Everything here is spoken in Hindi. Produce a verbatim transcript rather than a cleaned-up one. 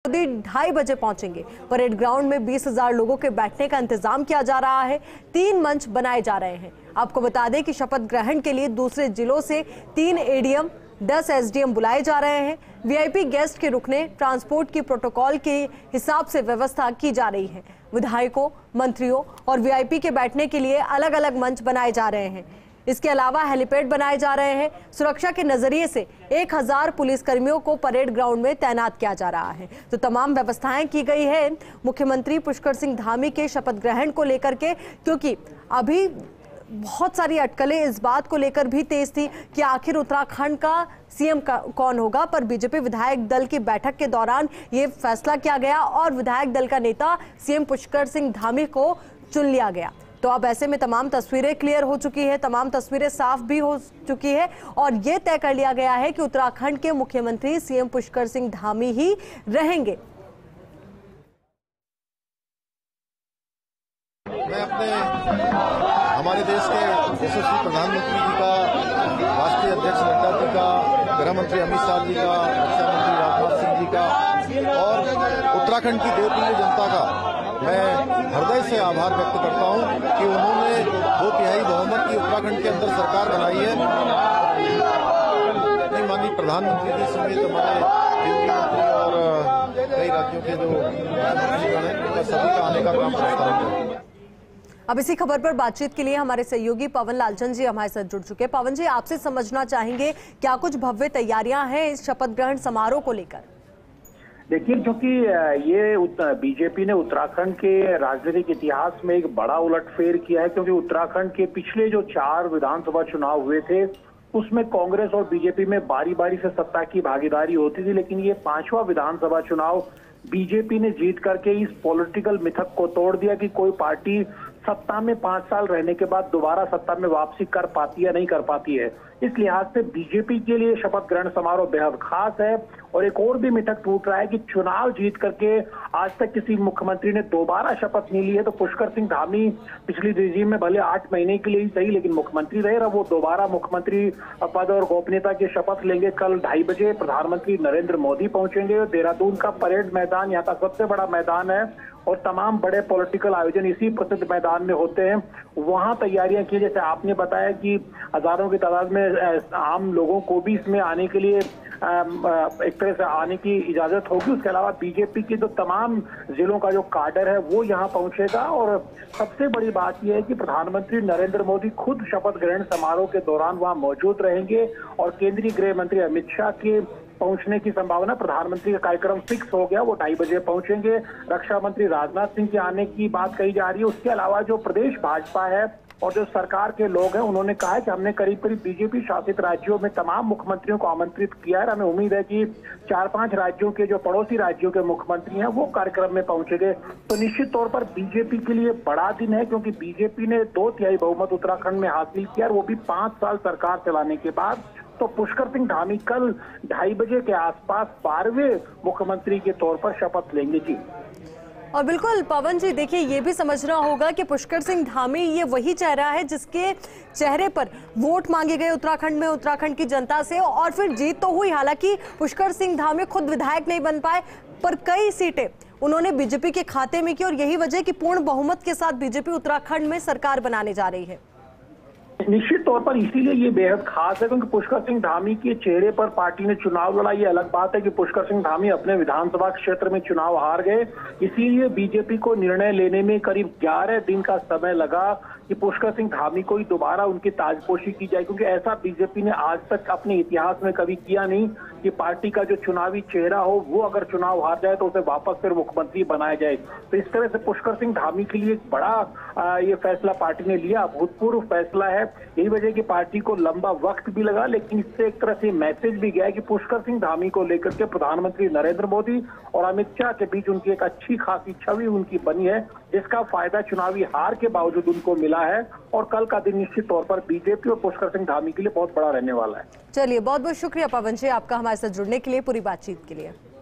मोदी ढाई बजे पहुंचेंगे। परेड ग्राउंड में बीस हजार लोगों के बैठने का इंतजाम किया जा रहा है। तीन मंच बनाए जा रहे हैं। आपको बता दें कि शपथ ग्रहण के लिए दूसरे जिलों से तीन एडीएम, दस एसडीएम बुलाए जा रहे हैं। वीआईपी गेस्ट के रुकने, ट्रांसपोर्ट की प्रोटोकॉल के हिसाब से व्यवस्था की जा रही है। विधायकों, मंत्रियों और वीआईपी के बैठने के लिए अलग अलग मंच बनाए जा रहे हैं। इसके अलावा हेलीपैड बनाए जा रहे हैं। सुरक्षा के नजरिए से एक हजार पुलिसकर्मियों को परेड ग्राउंड में तैनात किया जा रहा है। तो तमाम व्यवस्थाएं की गई है मुख्यमंत्री पुष्कर सिंह धामी के शपथ ग्रहण को लेकर के, क्योंकि अभी बहुत सारी अटकलें इस बात को लेकर भी तेज थी कि आखिर उत्तराखंड का सीएम का कौन होगा। पर बीजेपी विधायक दल की बैठक के दौरान ये फैसला किया गया और विधायक दल का नेता सीएम पुष्कर सिंह धामी को चुन लिया गया। तो अब ऐसे में तमाम तस्वीरें क्लियर हो चुकी है, तमाम तस्वीरें साफ भी हो चुकी है और ये तय कर लिया गया है कि उत्तराखंड के मुख्यमंत्री सीएम पुष्कर सिंह धामी ही रहेंगे। मैं अपने हमारे देश के यशस्वी प्रधानमंत्री जी का, राष्ट्रीय अध्यक्ष नड्डा जी का, गृह मंत्री अमित शाह जी का, रक्षा मंत्री राजनाथ सिंह जी का और उत्तराखंड की देवप्रिय जनता का मैं हृदय से आभार व्यक्त करता हूं कि उन्होंने दो तिहाई बहुमत की उत्तराखंड के अंदर सरकार बनाई है। माननीय प्रधानमंत्री जी समेत हमारे केंद्रीय मंत्री और कई राज्यों के जो मंत्रीगण हैं उनका सभी का आने का काम प्रस्तावित है। अब इसी खबर पर बातचीत के लिए हमारे सहयोगी पवन लालचंद जी हमारे साथ जुड़ चुके हैं। पवन जी, आपसे समझना चाहेंगे क्या कुछ भव्य तैयारियां हैं इस शपथ ग्रहण समारोह को लेकर? देखिए, क्योंकि ये बीजेपी ने उत्तराखंड के राजनीतिक इतिहास में एक बड़ा उलटफेर किया है, क्योंकि उत्तराखंड के पिछले जो चार विधानसभा चुनाव हुए थे उसमें कांग्रेस और बीजेपी में बारी बारी से सत्ता की भागीदारी होती थी, लेकिन ये पांचवा विधानसभा चुनाव बीजेपी ने जीत करके इस पॉलिटिकल मिथक को तोड़ दिया कि कोई पार्टी सत्ता में पांच साल रहने के बाद दोबारा सत्ता में वापसी कर पाती है नहीं कर पाती है। इस लिहाज से बीजेपी के लिए शपथ ग्रहण समारोह बेहद खास है और एक और भी मिथक टूट रहा है कि चुनाव जीत करके आज तक किसी मुख्यमंत्री ने दोबारा शपथ नहीं ली है। तो पुष्कर सिंह धामी पिछली रिजीम में भले आठ महीने के लिए ही सही लेकिन मुख्यमंत्री रहे, रहा वो दोबारा मुख्यमंत्री पद और गोपनीयता की शपथ लेंगे। कल ढाई बजे प्रधानमंत्री नरेंद्र मोदी पहुंचेंगे। देहरादून का परेड मैदान यहाँ का सबसे बड़ा मैदान है और तमाम बड़े पॉलिटिकल आयोजन इसी प्रसिद्ध मैदान में होते हैं। वहां तैयारियां की, जैसे आपने बताया कि हजारों की तादाद में आम लोगों को भी इसमें आने के लिए एक तरह से आने की इजाजत होगी। उसके अलावा बीजेपी के जो तमाम जिलों का जो काडर है वो यहाँ पहुंचेगा और सबसे बड़ी बात यह है कि प्रधानमंत्री नरेंद्र मोदी खुद शपथ ग्रहण समारोह के दौरान वहां मौजूद रहेंगे और केंद्रीय गृह मंत्री अमित शाह के पहुंचने की संभावना, प्रधानमंत्री का कार्यक्रम फिक्स हो गया, वो ढाई बजे पहुंचेंगे। रक्षा मंत्री राजनाथ सिंह के आने की बात कही जा रही है। उसके अलावा जो प्रदेश भाजपा है और जो सरकार के लोग हैं उन्होंने कहा है कि हमने करीब करीब बीजेपी शासित राज्यों में तमाम मुख्यमंत्रियों को आमंत्रित किया है। हमें उम्मीद है कि चार पांच राज्यों के जो पड़ोसी राज्यों के मुख्यमंत्री हैं वो कार्यक्रम में पहुंचेंगे। तो निश्चित तौर पर बीजेपी के लिए बड़ा दिन है, क्योंकि बीजेपी ने दो तिहाई बहुमत उत्तराखंड में हासिल किया और वो भी पांच साल सरकार चलाने के बाद। तो पुष्कर सिंह धामी कल ढाई बजे के आसपास बारहवें मुख्यमंत्री के तौर पर शपथ लेंगे। जी और बिल्कुल पवन जी, देखिए ये भी समझना होगा कि पुष्कर सिंह धामी ये वही चेहरा है जिसके चेहरे पर वोट मांगे गए उत्तराखंड में उत्तराखंड की जनता से और फिर जीत तो हुई। हालांकि पुष्कर सिंह धामी खुद विधायक नहीं बन पाए पर कई सीटें उन्होंने बीजेपी के खाते में की और यही वजह कि पूर्ण बहुमत के साथ बीजेपी उत्तराखंड में सरकार बनाने जा रही है। निश्चित तौर पर इसीलिए ये बेहद खास है, क्योंकि पुष्कर सिंह धामी के चेहरे पर पार्टी ने चुनाव लड़ा। ये अलग बात है कि पुष्कर सिंह धामी अपने विधानसभा क्षेत्र में चुनाव हार गए, इसीलिए बीजेपी को निर्णय लेने में करीब ग्यारह दिन का समय लगा कि पुष्कर सिंह धामी को ही दोबारा उनकी ताजपोशी की जाए, क्योंकि ऐसा बीजेपी ने आज तक अपने इतिहास में कभी किया नहीं कि पार्टी का जो चुनावी चेहरा हो वो अगर चुनाव हार जाए तो उसे वापस फिर मुख्यमंत्री बनाया जाए। तो इस तरह से पुष्कर सिंह धामी के लिए एक बड़ा आ, ये फैसला पार्टी ने लिया, भूतपूर्व फैसला है। यही वजह की पार्टी को लंबा वक्त भी लगा, लेकिन इससे एक तरह से मैसेज भी गया कि पुष्कर सिंह धामी को लेकर के प्रधानमंत्री नरेंद्र मोदी और अमित शाह के बीच उनकी एक अच्छी खासी छवि उनकी बनी है, जिसका फायदा चुनावी हार के बावजूद उनको मिला है। और कल का दिन निश्चित तौर पर बीजेपी और पुष्कर सिंह धामी के लिए बहुत बड़ा रहने वाला है। चलिए, बहुत बहुत शुक्रिया पवन जी आपका हमारे साथ जुड़ने के लिए, पूरी बातचीत के लिए।